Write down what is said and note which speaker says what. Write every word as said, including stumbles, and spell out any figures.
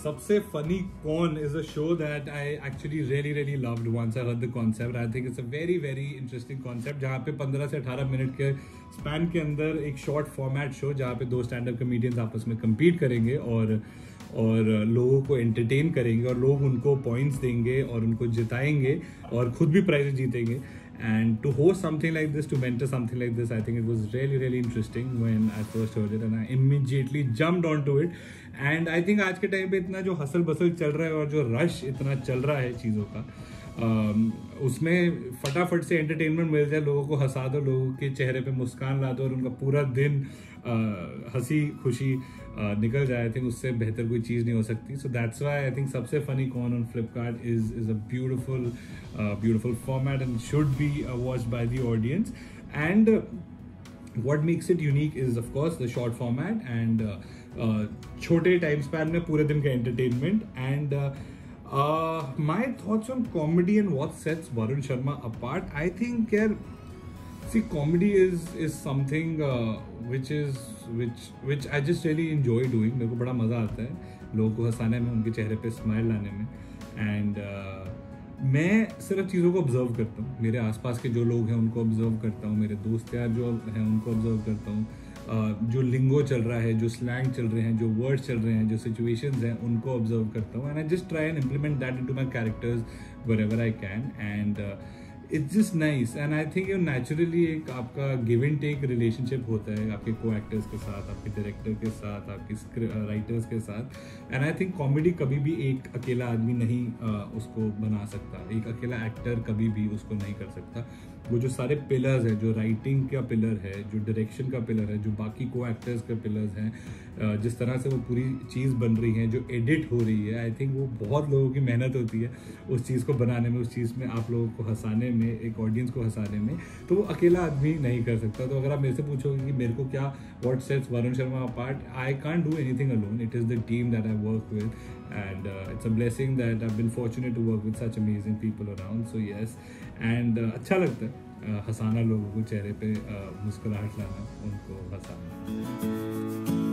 Speaker 1: सबसे फनी कौन is a show that I actually really really loved once I heard the concept. I think it's a very very interesting concept जहाँ पे पंद्रह से अठारह minute के स्पैन के अंदर एक शॉर्ट फॉर्मेट शो जहाँ पे दो स्टैंड अप कॉमेडियंस आपस में compete करेंगे और और लोगों को एंटरटेन करेंगे और लोग उनको पॉइंट्स देंगे और उनको जिताएंगे और खुद भी प्राइजेस जीतेंगे. And to host something like this, to mentor something like this, I think it was really, really interesting when I first heard it, and I immediately jumped onto it. And I think आज के time पे इतना जो hustle bustle चल रहा है और जो रश इतना चल रहा है चीज़ों का, um, उसमें फटाफट से एंटरटेनमेंट मिल जाए, लोगों को हंसा दो, लोगों के चेहरे पे मुस्कान ला दो और उनका पूरा दिन uh, हंसी खुशी uh, निकल जाए. आई थिंक उससे बेहतर कोई चीज़ नहीं हो सकती. So that's why I think सबसे फनी कौन on Flipkart is is a beautiful beautiful format and should be watched by the audience. And what makes it unique is of course the short format and uh, uh, छोटे time span में पूरे दिन का entertainment. And uh, my thoughts on comedy and what sets Varun Sharma apart. I think यार see comedy is is something uh, which is which which I just really enjoy doing. मेरे को बड़ा मज़ा आता है लोगों को हंसाने में, उनके चेहरे पे स्माइल लाने में. एंड uh, मैं सिर्फ चीज़ों को ऑब्जर्व करता हूँ, मेरे आसपास के जो लोग हैं उनको ऑब्जर्व करता हूँ, मेरे दोस्त यार जो हैं उनको ऑब्जर्व करता हूँ, uh, जो लिंगो चल रहा है, जो स्लैंग चल रहे हैं, जो वर्ड्स चल रहे हैं, जो सिचुएशंस हैं उनको ऑब्जर्व करता हूँ. And I just try and implement that into my characters wherever I can. And it's just nice. And I think ये नेचुरली एक आपका गिव एंड टेक रिलेशनशिप होता है आपके को एक्टर्स के साथ, आपके डायरेक्टर के साथ, आपके राइटर्स के साथ. एंड आई थिंक कॉमेडी कभी भी एक अकेला आदमी नहीं uh, उसको बना सकता, एक अकेला एक्टर कभी भी उसको नहीं कर सकता. वो जो सारे पिलर्स हैं, जो राइटिंग का पिलर है, जो डायरेक्शन का पिलर है, जो बाकी को एक्टर्स के पिलर्स हैं, uh, जिस तरह से वो पूरी चीज़ बन रही है, जो एडिट हो रही है, आई थिंक वो बहुत लोगों की मेहनत होती है उस चीज़ को बनाने में, उस चीज़ में आप लोगों को हंसाने में, एक ऑडियंस को हंसाने में. तो वो अकेला आदमी नहीं कर सकता. तो अगर आप मेरे से पूछोगे कि मेरे को क्या what sets Varun Sharma apart, I can't do anything alone. It is the team that I work with and uh, it's a blessing that I've been fortunate to work with such amazing people around. So yes, and uh, अच्छा लगता है uh, हंसाना लोगों को, चेहरे पे uh, मुस्कुराहट लाना, उनको हंसाना.